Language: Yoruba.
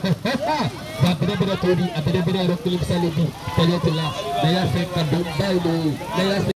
benar-benar Tony, benar-benar Rokul Salibi. Ternyata lah, Naya Fek Kadung Bau, Naya